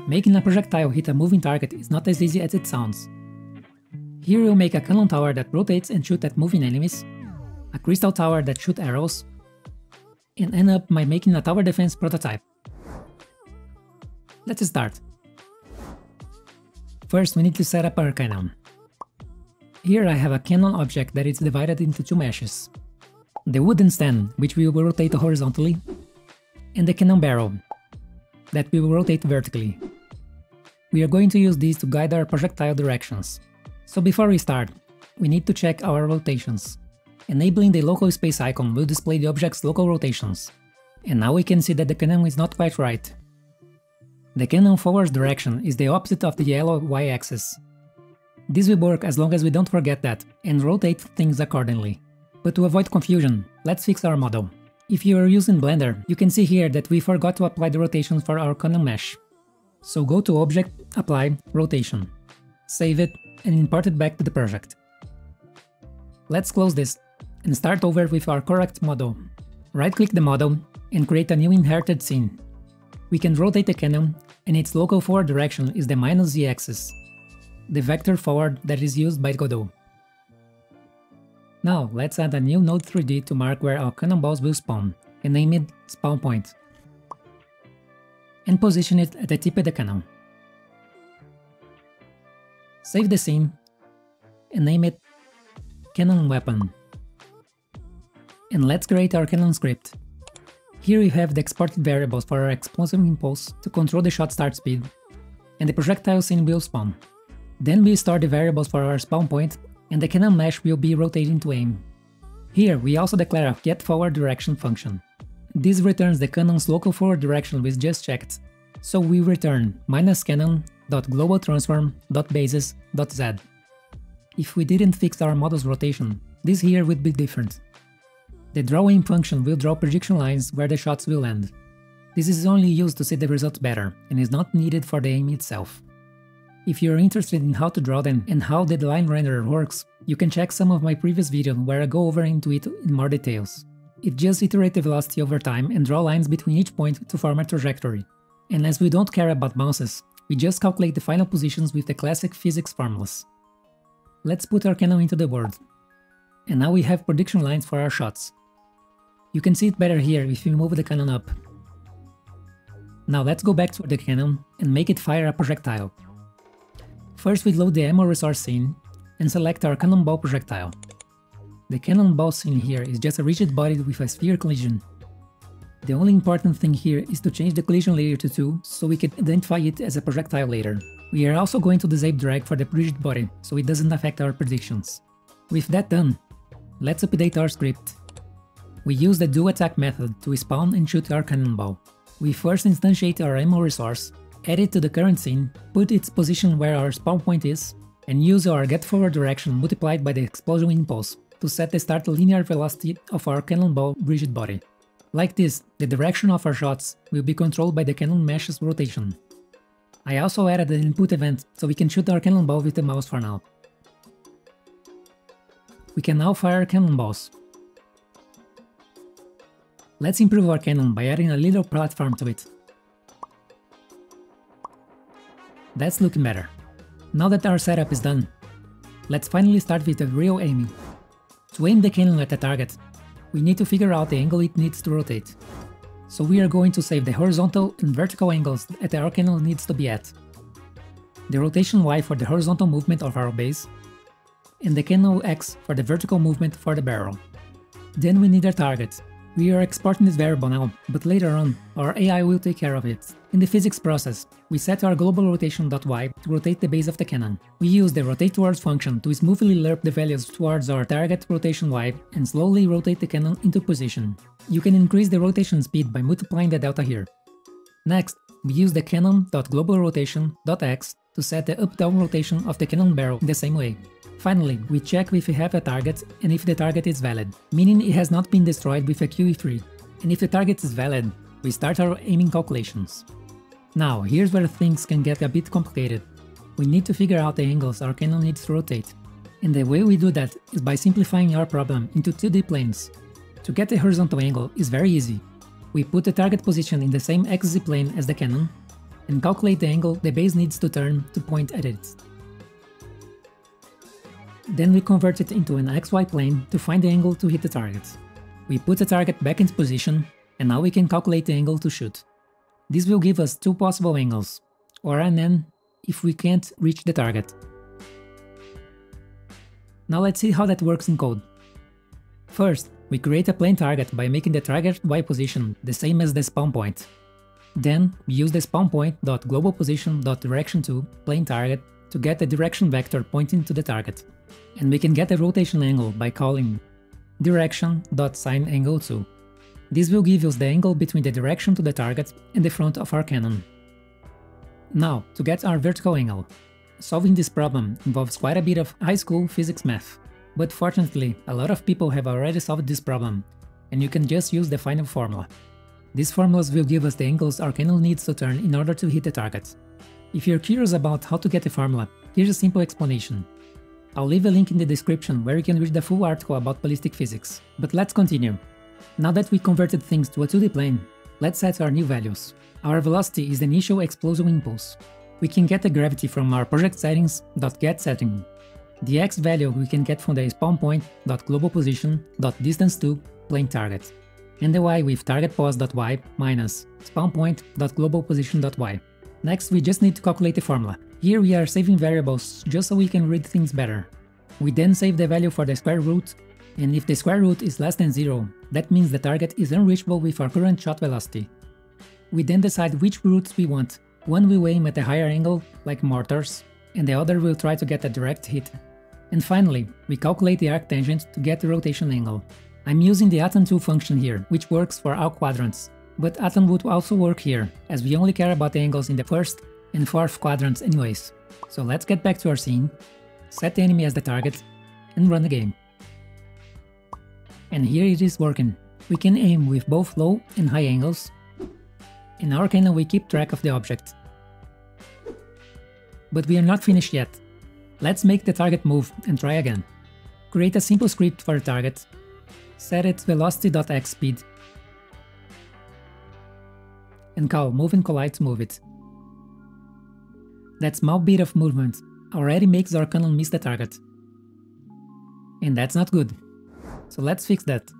Making a projectile hit a moving target is not as easy as it sounds. Here we'll make a cannon tower that rotates and shoots at moving enemies, a crystal tower that shoots arrows, and end up by making a tower defense prototype. Let's start. First we need to set up our cannon. Here I have a cannon object that is divided into two meshes. The wooden stand, which we will rotate horizontally, and the cannon barrel, that we will rotate vertically. We are going to use these to guide our projectile directions. So before we start, we need to check our rotations. Enabling the local space icon will display the object's local rotations. And now we can see that the cannon is not quite right. The cannon forward direction is the opposite of the yellow y-axis. This will work as long as we don't forget that and rotate things accordingly. But to avoid confusion, let's fix our model. If you are using Blender, you can see here that we forgot to apply the rotation for our cannon mesh. So go to Object, Apply, Rotation. Save it and import it back to the project. Let's close this and start over with our correct model. Right-click the model and create a new inherited scene. We can rotate the cannon and its local forward direction is the -z-axis, the vector forward that is used by Godot. Now let's add a new node 3D to mark where our cannonballs will spawn and name it Spawn Point. And position it at the tip of the cannon. Save the scene and name it Cannon Weapon. And let's create our cannon script. Here we have the exported variables for our explosive impulse to control the shot start speed, and the projectile scene will spawn. Then we store the variables for our spawn point, and the cannon mesh will be rotating to aim. Here we also declare a getForwardDirection function. This returns the cannon's local forward direction we just checked, so we return -cannon.globalTransform.basis.z. If we didn't fix our model's rotation, this here would be different. The drawAim function will draw prediction lines where the shots will land. This is only used to see the results better and is not needed for the aim itself. If you're interested in how to draw them and how the line renderer works, you can check some of my previous videos where I go over into it in more details. It just iterate the velocity over time and draw lines between each point to form a trajectory. And as we don't care about bounces, we just calculate the final positions with the classic physics formulas. Let's put our cannon into the world. And now we have prediction lines for our shots. You can see it better here if we move the cannon up. Now let's go back to the cannon and make it fire a projectile. First we load the ammo resource scene and select our cannonball projectile. The cannonball scene here is just a rigid body with a sphere collision. The only important thing here is to change the collision layer to 2 so we can identify it as a projectile later. We are also going to disable drag for the rigid body so it doesn't affect our predictions. With that done, let's update our script. We use the doAttack method to spawn and shoot our cannonball. We first instantiate our ammo resource, add it to the current scene, put its position where our spawn point is, and use our getForwardDirection multiplied by the explosion impulse to set the start linear velocity of our cannonball rigid body. Like this, the direction of our shots will be controlled by the cannon mesh's rotation. I also added an input event so we can shoot our cannonball with the mouse for now. We can now fire cannonballs. Let's improve our cannon by adding a little platform to it. That's looking better. Now that our setup is done, let's finally start with the real aiming. To aim the cannon at the target, we need to figure out the angle it needs to rotate. So we are going to save the horizontal and vertical angles that our cannon needs to be at. The rotation Y for the horizontal movement of our base, and the cannon X for the vertical movement for the barrel. Then we need our target. We are exporting this variable now, but later on, our AI will take care of it. In the physics process, we set our global rotation.y to rotate the base of the cannon. We use the rotate towards function to smoothly lerp the values towards our target rotation y and slowly rotate the cannon into position. You can increase the rotation speed by multiplying the delta here. Next, we use the cannon.globalRotation.x to set the up-down rotation of the cannon barrel in the same way. Finally, we check if we have a target and if the target is valid, meaning it has not been destroyed with a QE3. And if the target is valid, we start our aiming calculations. Now, here's where things can get a bit complicated. We need to figure out the angles our cannon needs to rotate. And the way we do that is by simplifying our problem into 2D planes. To get the horizontal angle is very easy. We put the target position in the same XZ plane as the cannon, and calculate the angle the base needs to turn to point at it. Then we convert it into an XY plane to find the angle to hit the target. We put the target back into position, and now we can calculate the angle to shoot. This will give us two possible angles, or an N if we can't reach the target. Now let's see how that works in code. First, we create a plane target by making the target Y position the same as the spawn point. Then, we use the spawn point.globalPosition.direction2 plane target to get the direction vector pointing to the target. And we can get a rotation angle by calling direction.signAngle2. This will give us the angle between the direction to the target and the front of our cannon. Now, to get our vertical angle. Solving this problem involves quite a bit of high school physics math, but fortunately a lot of people have already solved this problem, and you can just use the final formula. These formulas will give us the angles our cannon needs to turn in order to hit the target. If you're curious about how to get the formula, here's a simple explanation. I'll leave a link in the description where you can read the full article about ballistic physics, but let's continue. Now that we converted things to a 2D plane, let's set our new values. Our velocity is the initial explosive impulse. We can get the gravity from our project settings.getSetting. The x value we can get from the spawn point.globalPosition.distance2 plane target, and the y with targetPos.y minus spawn point.globalPosition.y. Next, we just need to calculate the formula. Here we are saving variables just so we can read things better. We then save the value for the square root, and if the square root is less than 0, that means the target is unreachable with our current shot velocity. We then decide which roots we want. One will aim at a higher angle, like mortars, and the other will try to get a direct hit. And finally, we calculate the arctangent to get the rotation angle. I'm using the atom2 function here, which works for all quadrants, but atom would also work here, as we only care about the angles in the first and fourth quadrants anyways. So let's get back to our scene, set the enemy as the target, and run the game. And here it is working. We can aim with both low and high angles. In our cannon we keep track of the object. But we are not finished yet. Let's make the target move and try again. Create a simple script for the target. Set its velocity.xSpeed. And call move and collide to move it. That small bit of movement already makes our cannon miss the target. And that's not good. So let's fix that.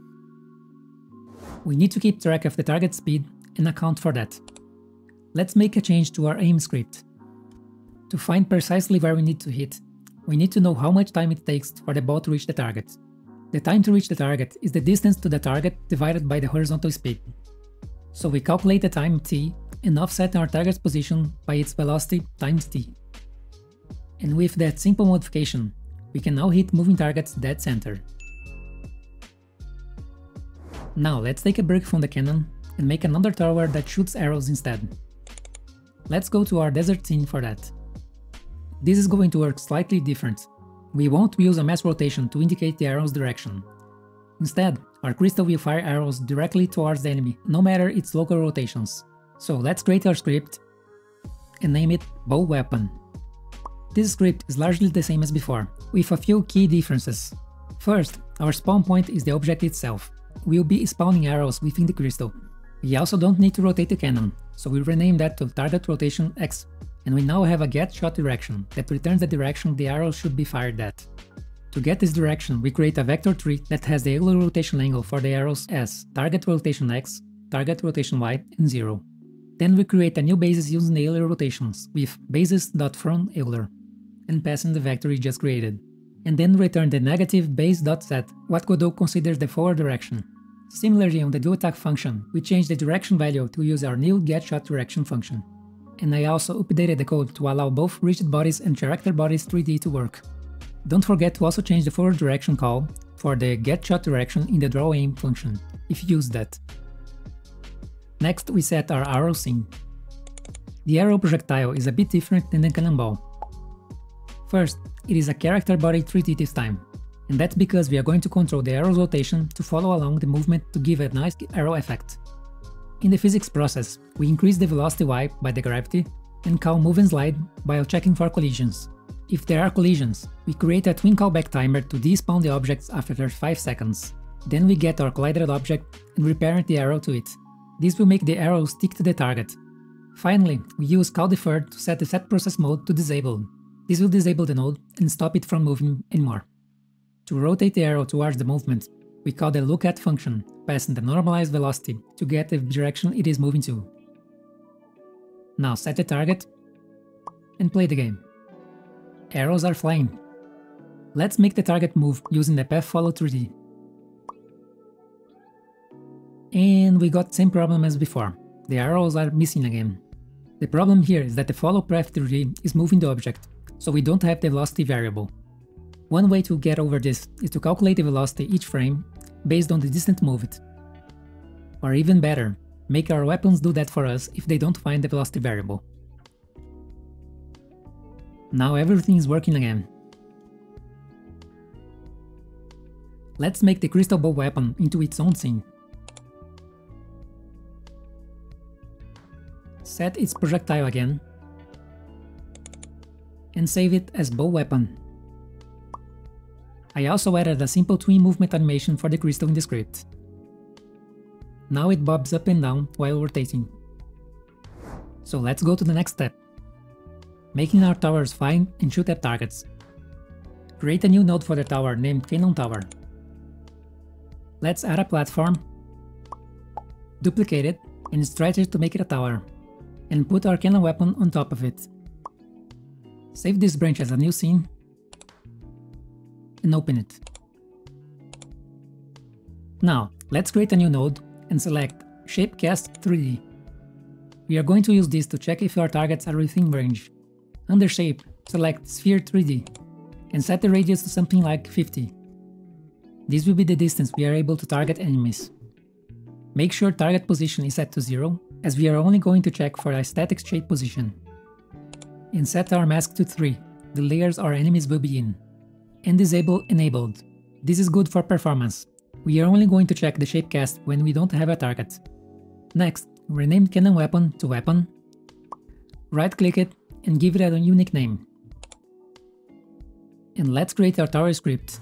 We need to keep track of the target speed and account for that. Let's make a change to our aim script. To find precisely where we need to hit, we need to know how much time it takes for the ball to reach the target. The time to reach the target is the distance to the target divided by the horizontal speed. So we calculate the time t and offset our target's position by its velocity times t. And with that simple modification, we can now hit moving targets dead center. Now let's take a break from the cannon and make another tower that shoots arrows instead. Let's go to our desert scene for that. This is going to work slightly different. We won't use a mass rotation to indicate the arrow's direction. Instead, our crystal will fire arrows directly towards the enemy, no matter its local rotations. So let's create our script and name it bow weapon. This script is largely the same as before, with a few key differences. First, our spawn point is the object itself. We'll be spawning arrows within the crystal. We also don't need to rotate the cannon, so we rename that to target rotation X, and we now have a get shot direction that returns the direction the arrow should be fired at. To get this direction, we create a vector tree that has the Euler rotation angle for the arrows as target rotation X, target rotation Y, and 0. Then we create a new basis using the Euler rotations with basis.from Euler, and pass in the vector we just created. And then return the negative base.set, what Godot considers the forward direction. Similarly, on the doAttack function, we changed the direction value to use our new getShotDirection function. And I also updated the code to allow both rigid bodies and character bodies 3D to work. Don't forget to also change the forward direction call for the getShotDirection in the drawAim function, if you use that. Next, we set our arrow scene. The arrow projectile is a bit different than the cannonball. First, it is a character body 3D this time, and that's because we are going to control the arrow's rotation to follow along the movement to give a nice arrow effect. In the physics process, we increase the velocity y by the gravity and call move and slide while checking for collisions. If there are collisions, we create a twin callback timer to despawn the objects after 5 seconds. Then we get our collided object and reparent the arrow to it. This will make the arrow stick to the target. Finally, we use call deferred to set the set process mode to disable. This will disable the node and stop it from moving anymore. To rotate the arrow towards the movement, we call the lookAt function, passing the normalized velocity to get the direction it is moving to. Now set the target and play the game. Arrows are flying. Let's make the target move using the path follow 3D. And we got the same problem as before. The arrows are missing again. The problem here is that the follow path 3D is moving the object, so we don't have the velocity variable. One way to get over this is to calculate the velocity each frame based on the distance moved. Or even better, make our weapons do that for us if they don't find the velocity variable. Now everything is working again. Let's make the crystal bow weapon into its own scene. Set its projectile again, and save it as bow weapon. I also added a simple twin movement animation for the crystal in the script. Now it bobs up and down while rotating. So let's go to the next step. Making our towers fly and shoot at targets. Create a new node for the tower named Cannon Tower. Let's add a platform, duplicate it, and stretch it to make it a tower, and put our cannon weapon on top of it. Save this branch as a new scene, and open it. Now, let's create a new node and select Shapecast 3D. We are going to use this to check if our targets are within range. Under Shape, select Sphere 3D, and set the radius to something like 50. This will be the distance we are able to target enemies. Make sure target position is set to 0, as we are only going to check for a static shape position. And set our mask to 3, the layers our enemies will be in. And disable Enabled. This is good for performance. We are only going to check the shapecast when we don't have a target. Next, rename cannon weapon to weapon, right-click it and give it a unique name. And let's create our tower script.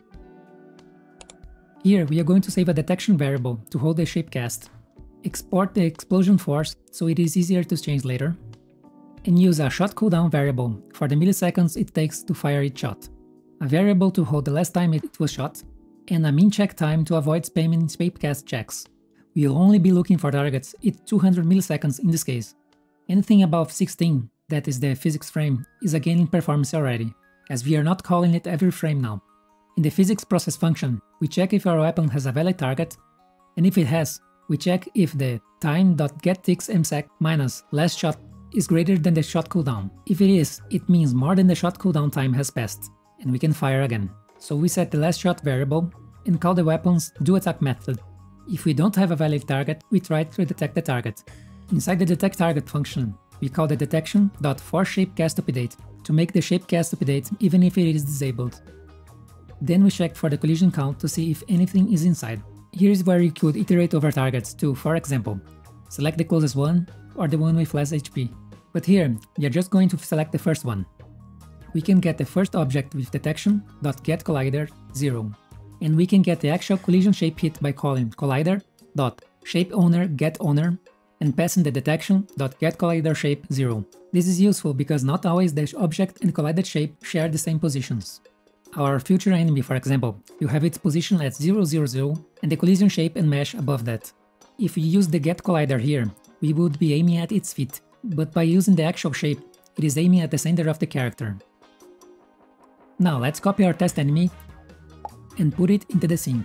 Here we are going to save a detection variable to hold the shapecast. Export the explosion force so it is easier to change later. And use a shot cooldown variable for the milliseconds it takes to fire each shot. A variable to hold the last time it was shot, and a min check time to avoid spamming shapecast checks. We will only be looking for targets at 200 milliseconds in this case. Anything above 16, that is the physics frame, is a gain in performance already, as we are not calling it every frame now. In the physics process function, we check if our weapon has a valid target, and if it has, we check if the time.getTixMsec minus last shot is greater than the shot cooldown. If it is, it means more than the shot cooldown time has passed, and we can fire again. So we set the last shot variable and call the weapon's doAttack method. If we don't have a valid target, we try to detect the target. Inside the detect target function, we call the detection.forceShapecastUpdate to make the shapecast update even if it is disabled. Then we check for the collision count to see if anything is inside. Here is where you could iterate over targets to, for example, select the closest one or the one with less HP. But here, we are just going to select the first one. We can get the first object with detection.getCollider 0, and we can get the actual collision shape hit by calling collider.shapeOwnerGetOwner and passing the detection.getColliderShape 0. This is useful because not always the object and collided shape share the same positions. Our future enemy, for example, will have its position at 0, 0, 0 and the collision shape and mesh above that. If we use the getCollider here, we would be aiming at its feet, but by using the actual shape, it is aiming at the center of the character. Now let's copy our test enemy and put it into the scene.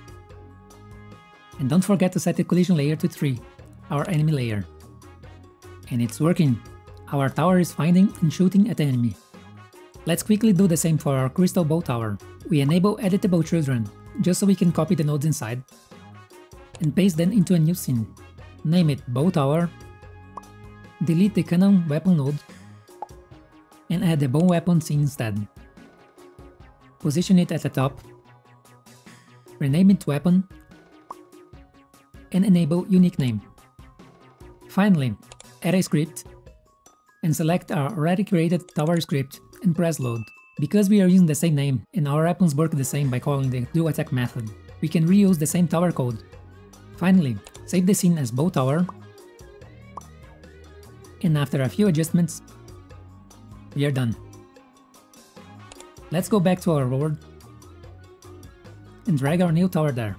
And don't forget to set the collision layer to 3, our enemy layer. And it's working! Our tower is finding and shooting at the enemy. Let's quickly do the same for our crystal bow tower. We enable editable children, just so we can copy the nodes inside, and paste them into a new scene. Name it bow tower, delete the cannon weapon node, and add the bow weapon scene instead. Position it at the top, rename it weapon, and enable unique name. Finally, add a script, and select our already created tower script and press load. Because we are using the same name and our weapons work the same by calling the doAttack method, we can reuse the same tower code. Finally, save the scene as bow tower, And after a few adjustments, we are done. Let's go back to our board and drag our new tower there.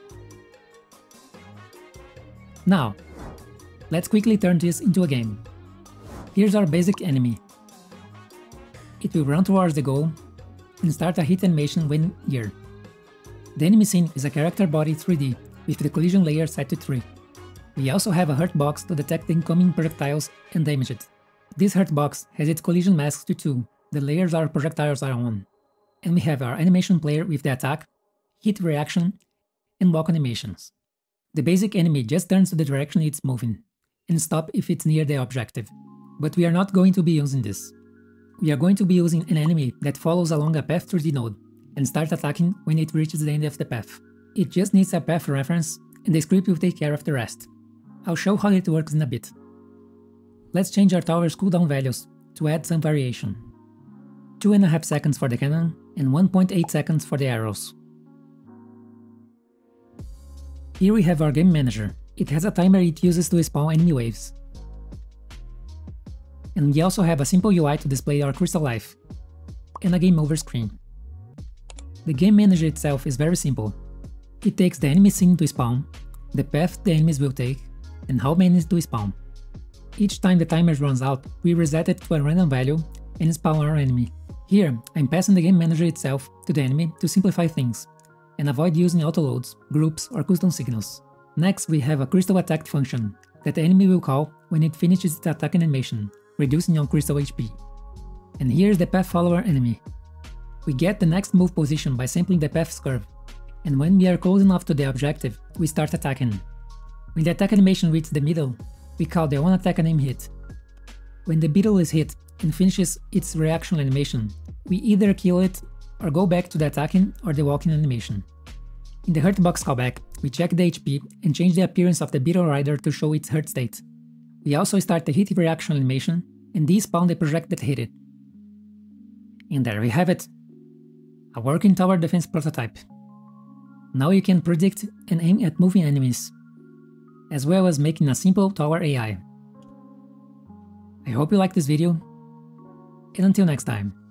Now, let's quickly turn this into a game. Here's our basic enemy. It will run towards the goal and start a hit animation when near. The enemy scene is a character body 3D with the collision layer set to 3. We also have a hurt box to detect the incoming projectiles and damage it. This hurt box has its collision masks to 2, the layers our projectiles are on. And we have our animation player with the attack, hit reaction, and walk animations. The basic enemy just turns to the direction it's moving, and stop if it's near the objective. But we are not going to be using this. We are going to be using an enemy that follows along a path 3D node, and start attacking when it reaches the end of the path. It just needs a path reference, and the script will take care of the rest. I'll show how it works in a bit. Let's change our tower's cooldown values to add some variation. 2.5 seconds for the cannon, and 1.8 seconds for the arrows. Here we have our game manager. It has a timer it uses to spawn enemy waves. And we also have a simple UI to display our crystal life, and a game over screen. The game manager itself is very simple. It takes the enemy scene to spawn, the path the enemies will take, and how many to spawn. Each time the timer runs out, we reset it to a random value and spawn our enemy. Here, I'm passing the game manager itself to the enemy to simplify things, and avoid using autoloads, groups, or custom signals. Next, we have a crystal attack function that the enemy will call when it finishes its attack animation, reducing on crystal HP. And here's the path follower enemy. We get the next move position by sampling the path's curve, and when we are close enough to the objective, we start attacking. When the attack animation reaches the middle, we call the on-attack anim hit. When the beetle is hit and finishes its reaction animation, we either kill it or go back to the attacking or the walking animation. In the hurt box callback, we check the HP and change the appearance of the beetle rider to show its hurt state. We also start the hit reaction animation and despawn the project that hit it. And there we have it! A working tower defense prototype. Now you can predict and aim at moving enemies, as well as making a simple tower AI. I hope you liked this video, and until next time.